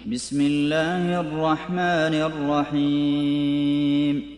بسم الله الرحمن الرحيم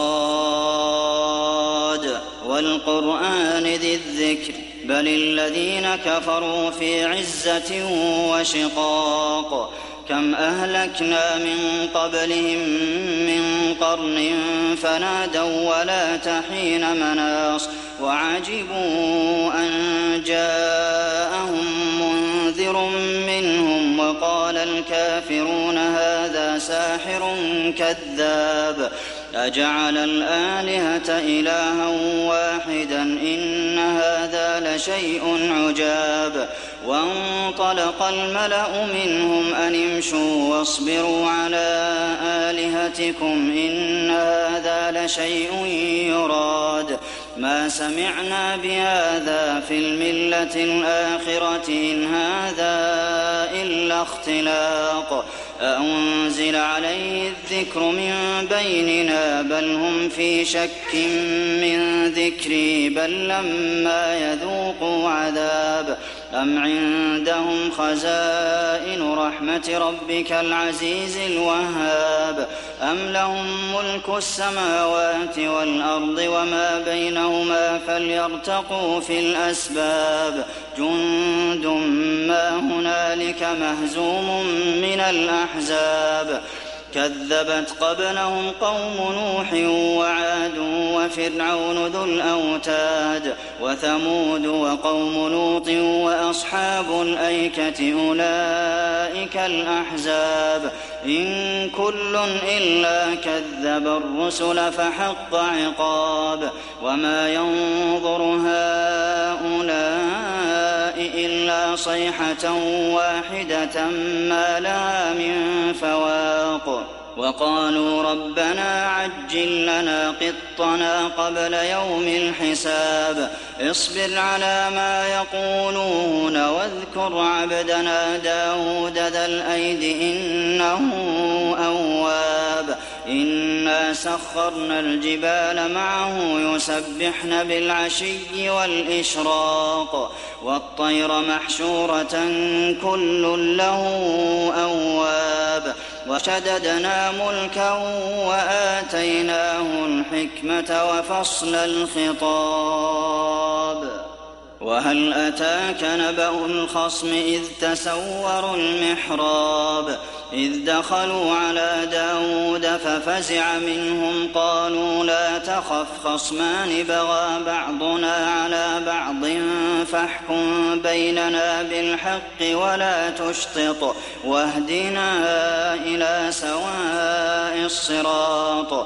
صاد والقرآن ذي الذكر بل الذين كفروا في عزة وشقاق كم أهلكنا من قبلهم من قرن فنادوا ولا تحين مناص وعجبوا أن جاءهم منذر منهم وقال الكافرون هذا ساحر كذاب أجعل الآلهة إلها واحدا إن هذا لشيء عجاب وانطلق الملأ منهم أن امشوا واصبروا على آلهتكم إن هذا لشيء يراد ما سمعنا بهذا في الملة الآخرة إن هذا إلا اختلاق أأنزل عليه الذكر من بيننا بل هم في شك من ذكري بل لما يذوقوا عذاب أم عندهم خزائن رحمة ربك العزيز الوهاب أم لهم ملك السماوات والأرض وما بينهما فليرتقوا في الأسباب جند ما هنالك مهزوم من الأحزاب كذبت قبلهم قوم نوح وعاد وفرعون ذو الأوتاد وثمود وقوم لوط وأصحاب الأيكة أولئك الأحزاب إن كل إلا كذب الرسل فحق عقاب وما ينظر هؤلاء إلا صيحة واحدة ما لها من فواق وقالوا ربنا عجل لنا قطنا قبل يوم الحساب اصبر على ما يقولون واذكر عبدنا داود ذا الأيد إنه أواب إنا سخرنا الجبال معه يسبحن بالعشي والإشراق والطير محشورة كل له أواب وشددنا ملكا وآتيناه الحكمة وفصل الخطاب وهل أتاك نبأ الخصم إذ تسوروا المحراب إذ دخلوا على داود ففزع منهم قالوا لا تخف خصمان بغى بعضنا على بعض فاحكم بيننا بالحق ولا تشطط واهدنا إلى سواء الصراط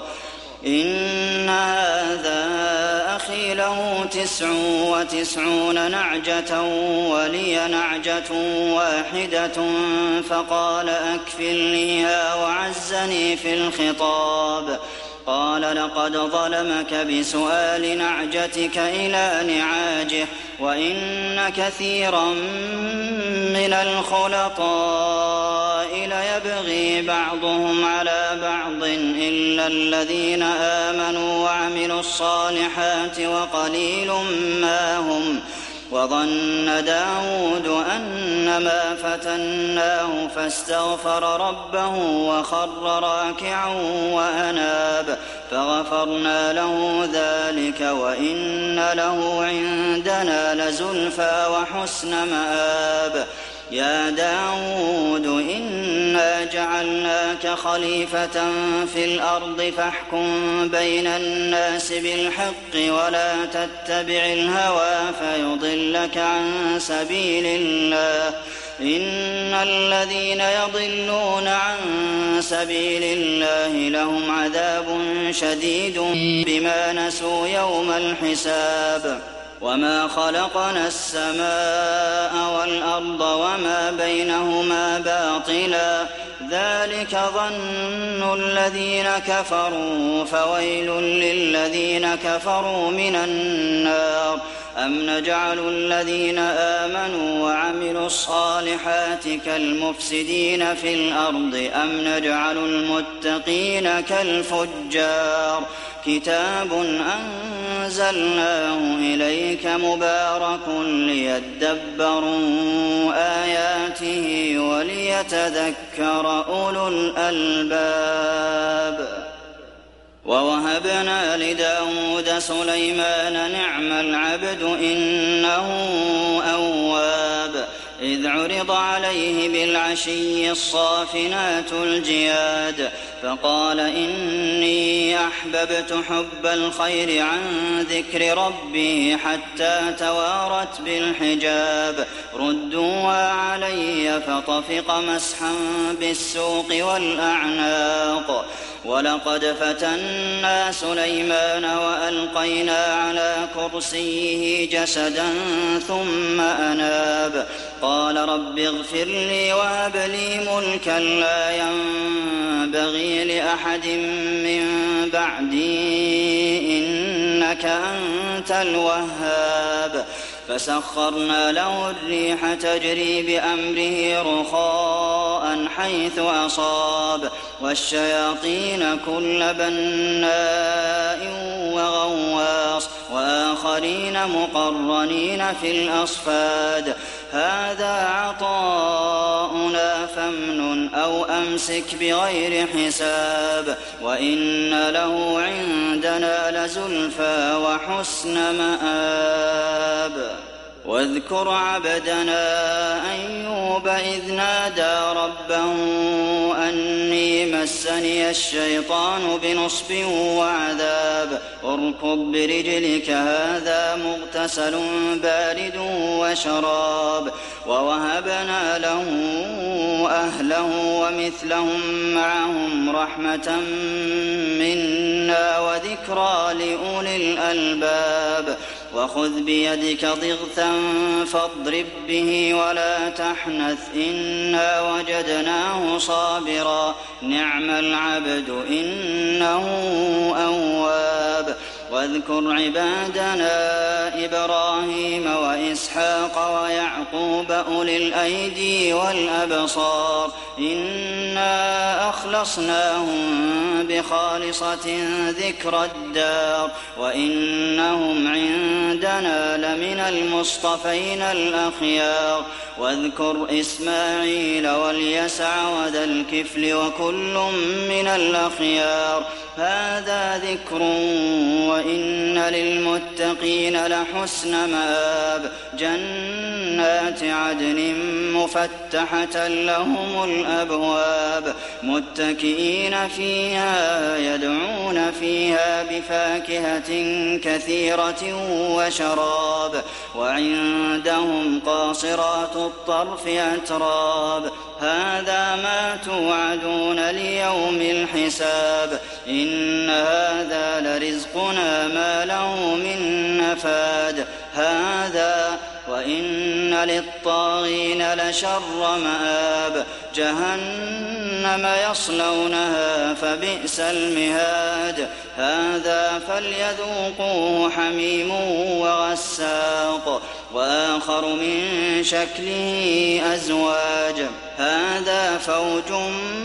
إن هذا أخي له 99 نعجة ولي نعجة واحدة فقال أكفلنيها وعزني في الخطاب قال لقد ظلمك بسؤال نعجتك إلى نعاجه وإن كثيرا من الخلطاء ليبغي بعضهم على بعض إلا الذين آمنوا وعملوا الصالحات وقليل ما هم وظن داود أنما فتناه فاستغفر ربه وخر راكعا وأناب فغفرنا له ذلك وإن له عندنا لزلفى وحسن مآب يا داود إنا جعلناك خليفة في الأرض فاحكم بين الناس بالحق ولا تتبع الهوى فيضلك عن سبيل الله إن الذين يضلون عن سبيل الله لهم عذاب شديد بما نسوا يوم الحساب وما خلقنا السماء والأرض وما بينهما باطلا ذلك ظن الذين كفروا فويل للذين كفروا من النار أم نجعل الذين آمنوا وعملوا الصالحات كالمفسدين في الأرض أم نجعل المتقين كالفجار كتاب أنزلناه إليك مبارك ليدبروا آياته وليتذكر أولو الألباب ووهبنا لداود سليمان نعم العبد إنه أواب إذ عرض عليه بالعشي الصافنات الجياد فقال إني أحببت حب الخير عن ذكر ربي حتى توارت بالحجاب ردوا علي فطفق مسحا بالسوق والأعناق ولقد فتنا سليمان وألقينا على كرسيه جسدا ثم أناب قال رب اغفر لي وهب لي ملكا لا ينبغي لأحد من بعدي إنك أنت الوهاب فسخرنا له الريح تجري بأمره رخاء حيث أصاب والشياطين كل بناء وغواص وآخرين مقرنين في الأصفاد هذا عطاؤنا فامنن أو أمسك بغير حساب وإن له عندنا لزلفى وحسن مآب واذكر عبدنا أيوب إذ نادى ربه أني مسني الشيطان بنصب وعذاب اركض برجلك هذا مغتسل بارد وشراب ووهبنا له أهله ومثلهم معهم رحمة منا وذكرى لأولي الألباب وخذ بيدك ضغثا فاضرب به ولا تحنث إنا وجدناه صابرا نعم العبد إنه أواب واذكر عبادنا إبراهيم وإسحاق ويعقوب أولي الأيدي والأبصار إنا أخلصناهم بخالصة ذكر الدار وإنهم عندنا لمن المصطفين الأخيار واذكر إسماعيل واليسع وذا الكفل وكل من الأخيار هذا ذكر وإن للمتقين لحسن مآب جنات عدن مفتحة لهم الأبواب متكئين فيها يدعون فيها بفاكهة كثيرة وشراب وعندهم قاصرات الطرف أتراب هذا ما توعدون ليوم الحساب إن هذا لرزقنا ما له من نفاد هذا وإن للطاغين لشر مآب جهنم يصلونها فبئس المهاد هذا فليذوقوه حميم وغساق وآخر من شكله أزواج هذا فوج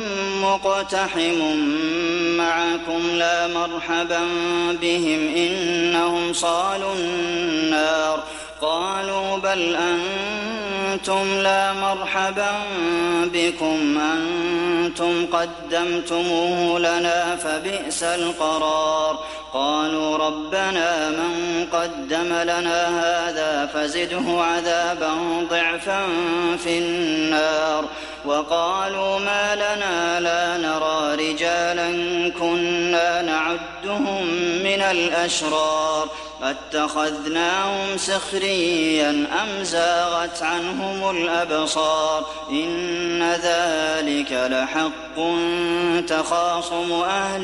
مقتحم معكم لا مرحبا بهم إنهم صالوا النار قالوا بل أنتم لا مرحبا بكم أنتم قدمتموه لنا فبئس القرار قالوا ربنا من قدم لنا هذا فزده عذابا ضعفا في النار وقالوا ما لنا لا نرى رجالا كنا نعدهم من الأشرار أتخذناهم سخريا أم زاغت عنهم الأبصار إن ذلك لحق تخاصم أهل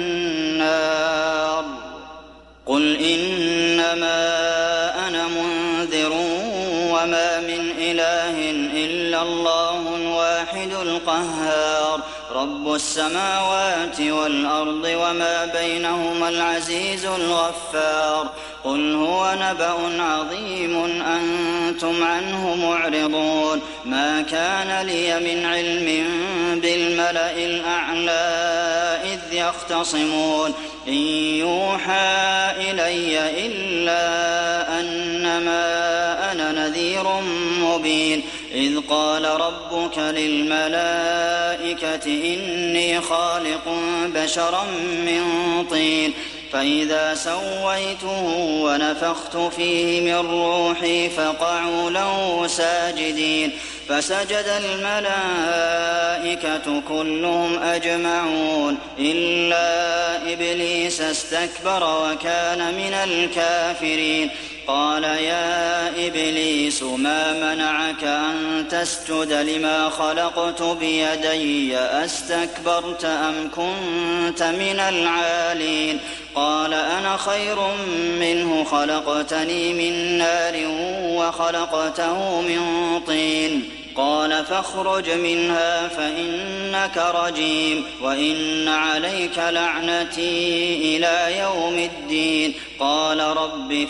النار قل إنما أنا منذر وما من إله إلا الله الواحد القهار رب السماوات والأرض وما بينهما العزيز الغفار قل هو نبأ عظيم أنتم عنه معرضون ما كان لي من علم بالملأ الأعلى إذ يختصمون إن يوحى إلي إلا أنما أنا نذير مبين إذ قال ربك للملائكة إني خالق بشرا من طين فإذا سويته ونفخت فيه من روحي فقعوا له ساجدين فسجد الملائكة كلهم أجمعون إلا إبليس استكبر وكان من الكافرين قال يا إبليس ما منعك أن تسجد لما خلقت بيدي أستكبرت أم كنت من العالين قال أنا خير منه خلقتني من نار وخلقته من طين قال فاخرج منها فإنك رجيم وإن عليك لعنتي إلى يوم الدين قال رب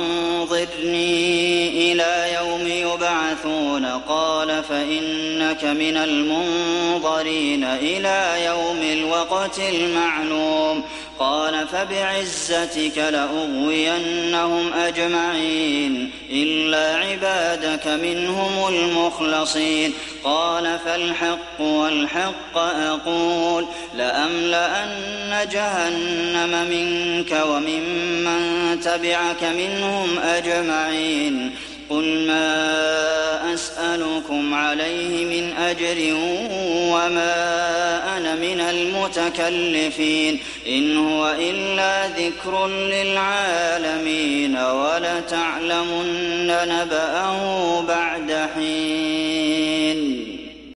فأنظرني إلى يوم يبعثون قال فإنك من المنظرين إلى يوم الوقت المعلوم قال فبعزتك لأغوينهم أجمعين إلا عبادك منهم المخلصين قال فالحق والحق أقول لأملأن جهنم منك وممن تبعك منهم أجمعين قل ما أسألكم عليه من أجر وما أنا من المتكلفين إن هو إلا ذكر للعالمين ولتعلمن نبأه بعد حين